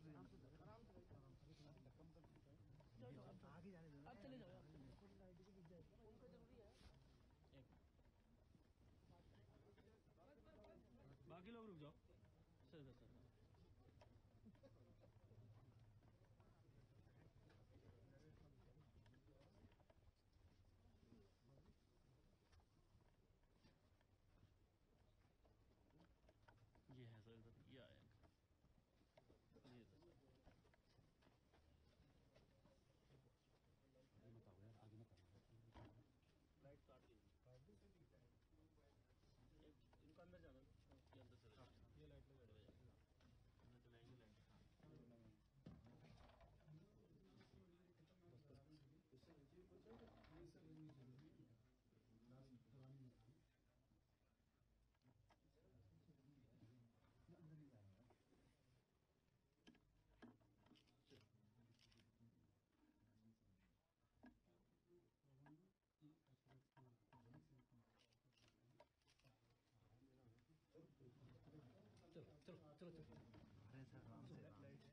आगे जाने दो, आप चले जाओ। उनका जरूरी है। बाकी लोग रुक जाओ। सर सर ये है सर, इधर ये आया ये सर। आगे मत आओ यार, आगे मत आओ। लाइट काट दी, इनका अंदर जाना, ये अंदर चले जाओ। ये लाइट में चले जाओ, अंदर चलाएंगे लाइट। चलो चलो चलो चलो, अरे सर आराम से।